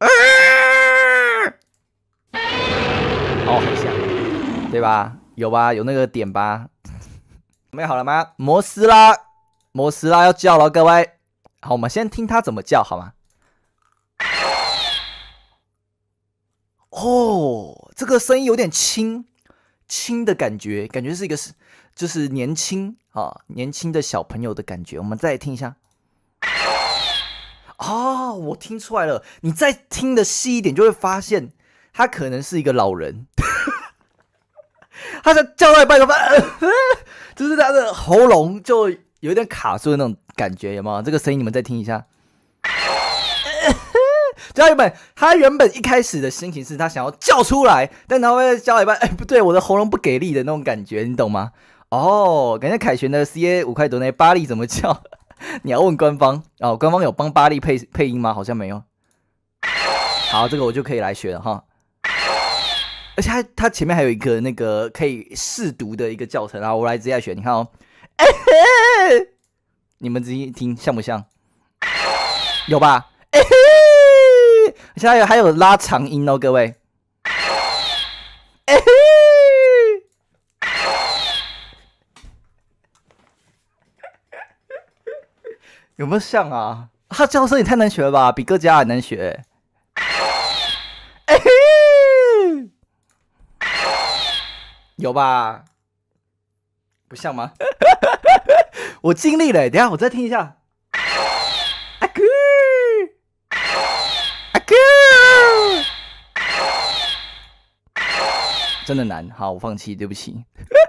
哦，很像，对吧？有吧？有那个点吧？准备好了吗？摩斯拉，摩斯拉要叫了，各位。好，我们先听他怎么叫，好吗？哦，这个声音有点轻的感觉，感觉是一个就是年轻啊，年轻的小朋友的感觉。我们再来听一下。哦，我听出来了，你再听的细一点，就会发现他可能是一个老人。他在叫到一半，就是他的喉咙就有点卡住的那种感觉，有没有？这个声音你们再听一下。他原本一开始的心情是他想要叫出来，但他会叫一半，不对，我的喉咙不给力的那种感觉，你懂吗？哦，感觉凯旋的 CA 5块多那巴力怎么叫？你要问官方哦，官方有帮巴力配音吗？好像没有。好，这个我就可以来学了哈。而且它前面还有一个那个可以试读的一个教程，然后我来直接来学，你看哦，你们仔细听像不像？有吧？而且还有拉长音哦，各位。有没有像啊？他叫声也太难学了吧，比各家还难学。有吧？不像吗？我尽力了，等一下我再听一下。阿哥，阿哥，真的难，好，我放弃，对不起。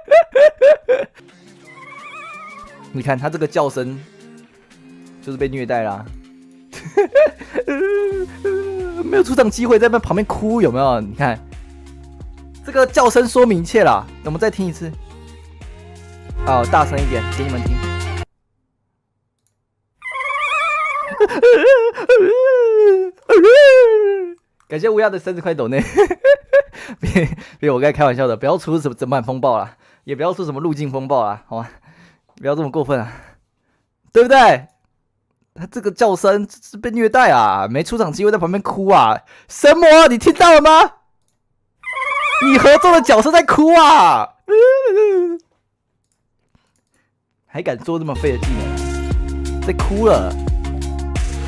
你看他这个叫声，就是被虐待啦。没有出场机会，在那旁边哭，有没有？你看。这个叫声说明一切啦，我们再听一次。哦，大声一点，给你们听。感谢乌鸦的30块抖内。别，我刚才开玩笑的，不要出什么整版风暴啦，也不要出什么路径风暴啦，好吗？不要这么过分啊，对不对？他这个叫声是被虐待啊，没出场机会在旁边哭啊，神魔，你听到了吗？你合作的角色在哭啊！还敢做这么废的技能，在哭了。